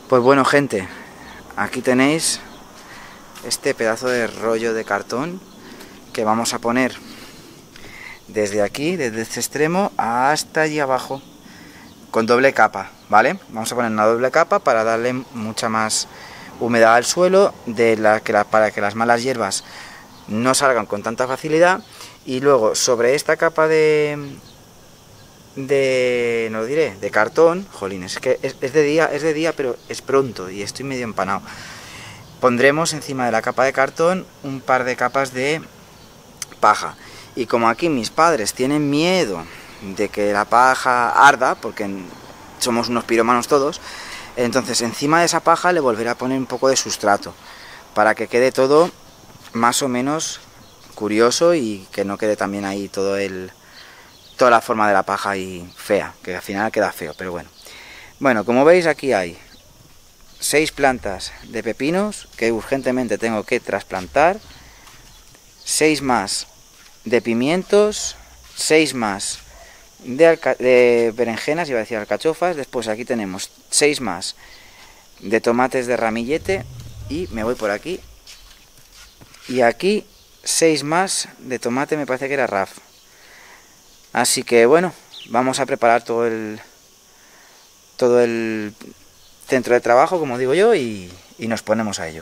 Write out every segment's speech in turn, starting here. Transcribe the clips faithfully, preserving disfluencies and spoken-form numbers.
Pues bueno, gente, aquí tenéis este pedazo de rollo de cartón que vamos a poner desde aquí, desde este extremo hasta allí abajo, con doble capa, ¿vale? Vamos a poner una doble capa para darle mucha más humedad al suelo, de la que la, para que las malas hierbas no salgan con tanta facilidad. Y luego sobre esta capa de de no lo diré de cartón, jolines, es que es, es de día, es de día, pero es pronto y estoy medio empanado. Pondremos encima de la capa de cartón un par de capas de paja. Y como aquí mis padres tienen miedo de que la paja arda, porque somos unos pirómanos todos, entonces encima de esa paja le volveré a poner un poco de sustrato para que quede todo más o menos curioso y que no quede también ahí todo el toda la forma de la paja ahí fea, que al final queda feo, pero bueno. Bueno, como veis aquí hay seis plantas de pepinos que urgentemente tengo que trasplantar, seis más de pimientos, seis más de, alca de berenjenas, iba a decir alcachofas, después aquí tenemos seis más de tomates de ramillete y me voy por aquí, y aquí seis más de tomate, me parece que era Raf. Así que bueno, vamos a preparar todo el todo el centro de trabajo, como digo yo, y, y nos ponemos a ello.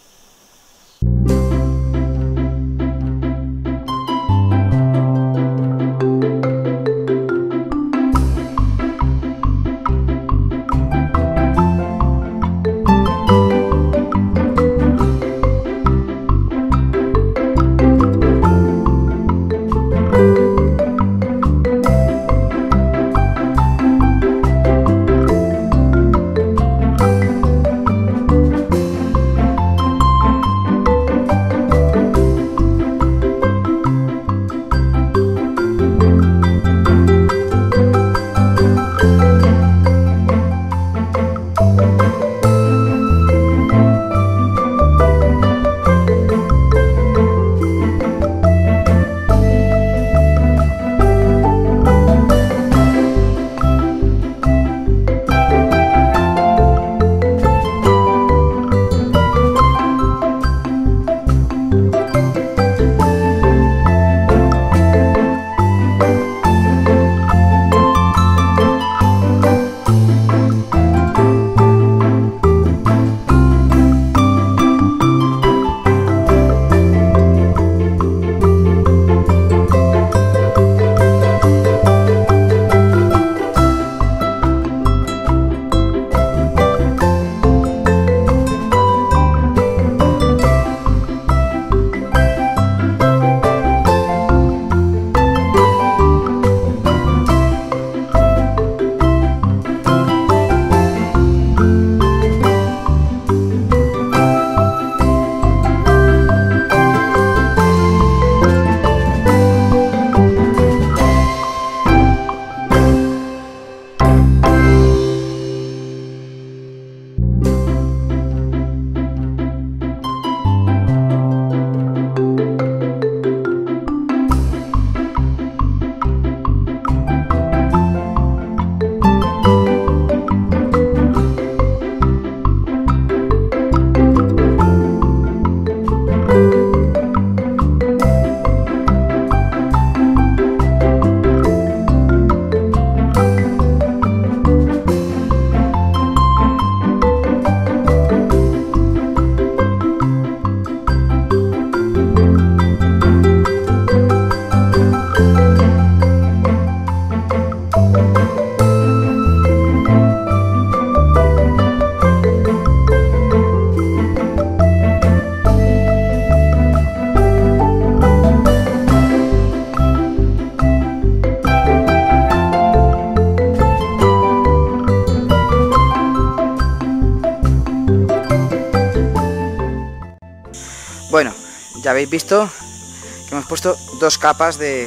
Bueno, ya habéis visto que hemos puesto dos capas de,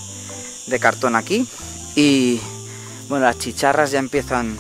de cartón aquí y bueno, las chicharras ya empiezan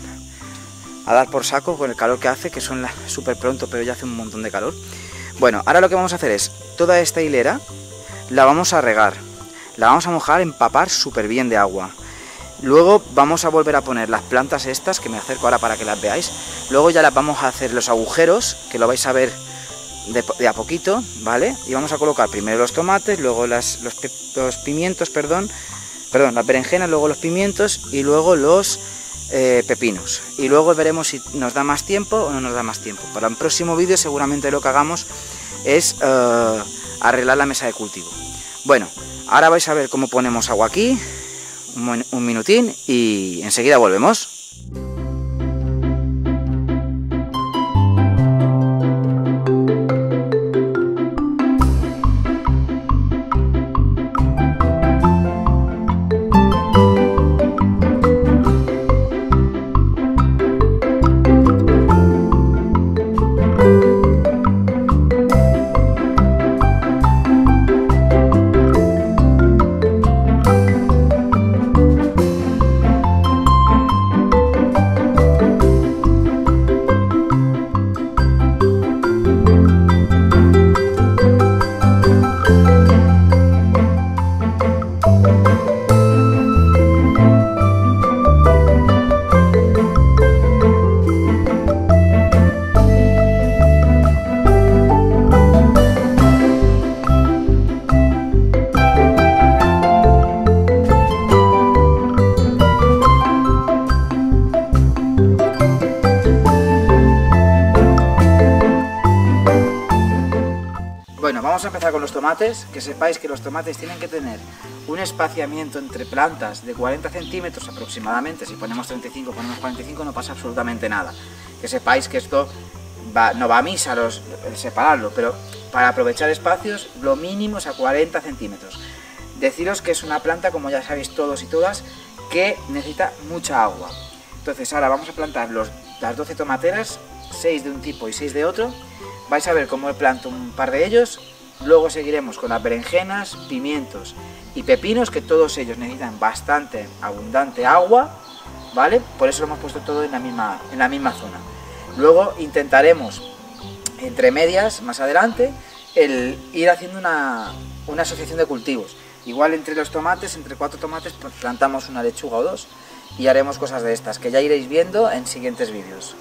a dar por saco con el calor que hace, que son súper pronto, pero ya hace un montón de calor. Bueno, ahora lo que vamos a hacer es, toda esta hilera la vamos a regar, la vamos a mojar, empapar súper bien de agua. Luego vamos a volver a poner las plantas estas, que me acerco ahora para que las veáis, Luego ya las vamos a hacer los agujeros, que lo vais a ver de, de a poquito, ¿vale? Y vamos a colocar primero los tomates, luego las, los, los pimientos, perdón, perdón, las berenjenas, luego los pimientos y luego los eh, pepinos. Y luego veremos si nos da más tiempo o no nos da más tiempo. Para un próximo vídeo seguramente lo que hagamos es uh, arreglar la mesa de cultivo. Bueno, ahora vais a ver cómo ponemos agua aquí, un, un minutín y enseguida volvemos. Bueno, vamos a empezar con los tomates. Que sepáis que los tomates tienen que tener un espaciamiento entre plantas de cuarenta centímetros aproximadamente. Si ponemos treinta y cinco, ponemos cuarenta y cinco, no pasa absolutamente nada. Que sepáis que esto va, no va a misa los, el separarlo, pero para aprovechar espacios lo mínimo es a cuarenta centímetros. Deciros que es una planta, como ya sabéis todos y todas, que necesita mucha agua. Entonces ahora vamos a plantar los, las doce tomateras, seis de un tipo y seis de otro. Vais a ver cómo planto un par de ellos, luego seguiremos con las berenjenas, pimientos y pepinos, que todos ellos necesitan bastante abundante agua, ¿vale? Por eso lo hemos puesto todo en la misma, en la misma zona. Luego intentaremos, entre medias, más adelante, el ir haciendo una, una asociación de cultivos. Igual entre los tomates, entre cuatro tomates, pues plantamos una lechuga o dos y haremos cosas de estas, que ya iréis viendo en siguientes vídeos.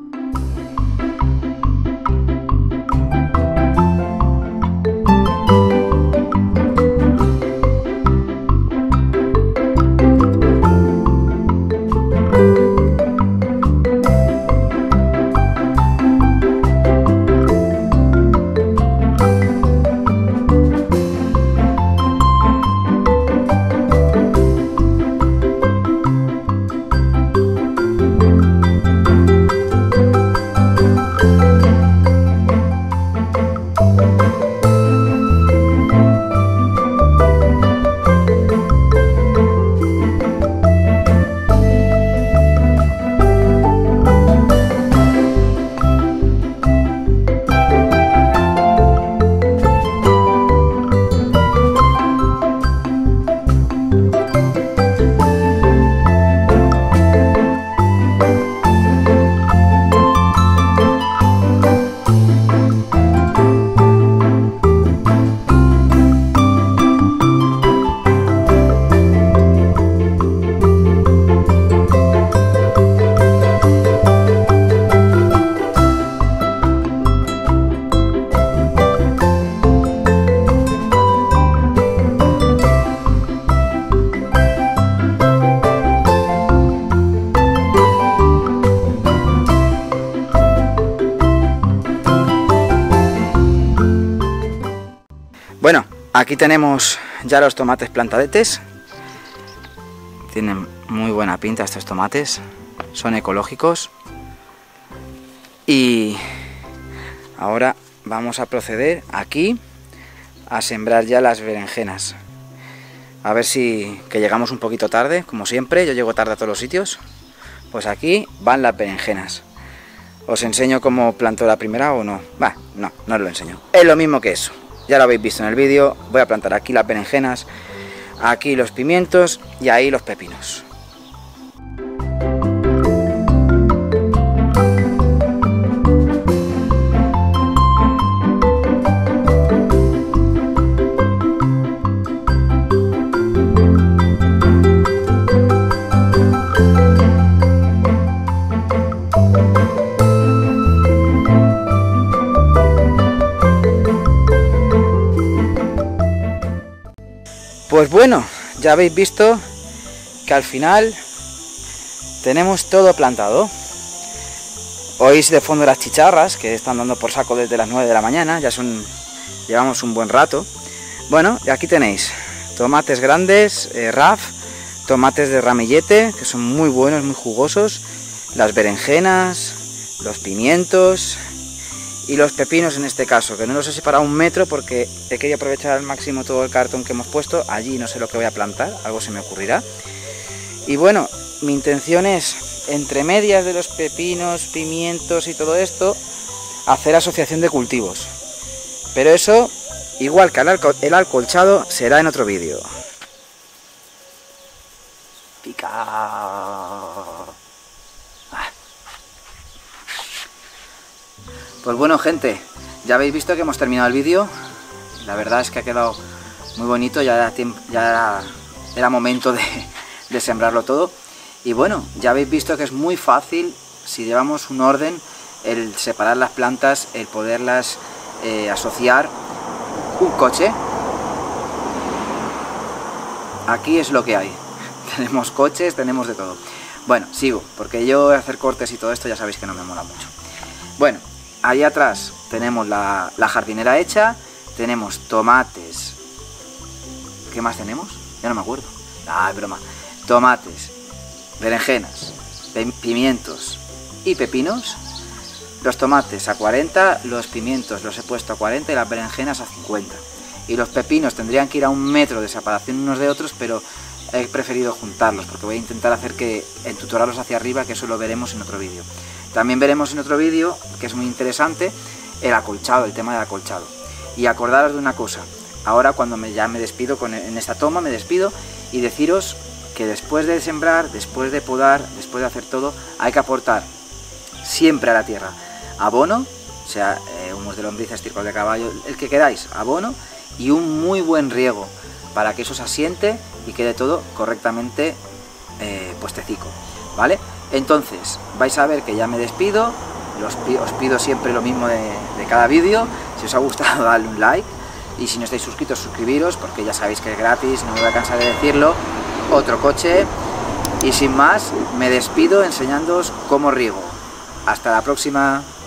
Bueno, aquí tenemos ya los tomates plantadetes. Tienen muy buena pinta estos tomates, son ecológicos. Y ahora vamos a proceder aquí a sembrar ya las berenjenas. A ver si que llegamos un poquito tarde, como siempre, yo llego tarde a todos los sitios. Pues aquí van las berenjenas. ¿Os enseño cómo plantó la primera o no? Va, no, no os lo enseño. Es lo mismo que eso. Ya lo habéis visto en el vídeo. Voy a plantar aquí las berenjenas, aquí los pimientos y ahí los pepinos. Pues bueno, ya habéis visto que al final tenemos todo plantado. Oís de fondo las chicharras que están dando por saco desde las nueve de la mañana, ya son, llevamos un buen rato. Bueno, y aquí tenéis tomates grandes, eh, R A F, tomates de ramillete, que son muy buenos, muy jugosos, las berenjenas, los pimientos y los pepinos en este caso, que no los he separado un metro porque he querido aprovechar al máximo todo el cartón que hemos puesto. Allí no sé lo que voy a plantar, algo se me ocurrirá. Y bueno, mi intención es, entre medias de los pepinos, pimientos y todo esto, hacer asociación de cultivos. Pero eso, igual que el, alco el alcolchado, será en otro vídeo. Pica. Ah. Pues bueno, gente, ya habéis visto que hemos terminado el vídeo. La verdad es que ha quedado muy bonito, ya era, tiempo, ya era, era momento de, de sembrarlo todo. Y bueno, ya habéis visto que es muy fácil, si llevamos un orden, el separar las plantas, el poderlas eh, asociar. Un coche, aquí es lo que hay. Tenemos coches, tenemos de todo. Bueno, sigo, porque yo hacer cortes y todo esto ya sabéis que no me mola mucho. Bueno, ahí atrás tenemos la, la jardinera hecha, tenemos tomates. ¿Qué más tenemos? Ya no me acuerdo. Ah, es broma. Tomates, berenjenas, pimientos y pepinos. Los tomates a cuarenta, los pimientos los he puesto a cuarenta y las berenjenas a cincuenta. Y los pepinos tendrían que ir a un metro de separación unos de otros, pero he preferido juntarlos porque voy a intentar hacer que entutorarlos hacia arriba, que eso lo veremos en otro vídeo. También veremos en otro vídeo, que es muy interesante, el acolchado, el tema del acolchado. Y acordaros de una cosa, ahora cuando me, ya me despido, con, en esta toma me despido, y deciros que después de sembrar, después de podar, después de hacer todo, hay que aportar siempre a la tierra abono, o sea, eh, humus de lombriz, estiércol de caballo, el que queráis, abono, y un muy buen riego para que eso se asiente y quede todo correctamente eh, puestecico, ¿vale? Entonces, vais a ver que ya me despido, os pido, os pido siempre lo mismo de, de cada vídeo. Si os ha gustado, dadle un like, y si no estáis suscritos, suscribiros, porque ya sabéis que es gratis, no me voy a cansar de decirlo. Otro coche, y sin más, me despido enseñándoos cómo riego. Hasta la próxima.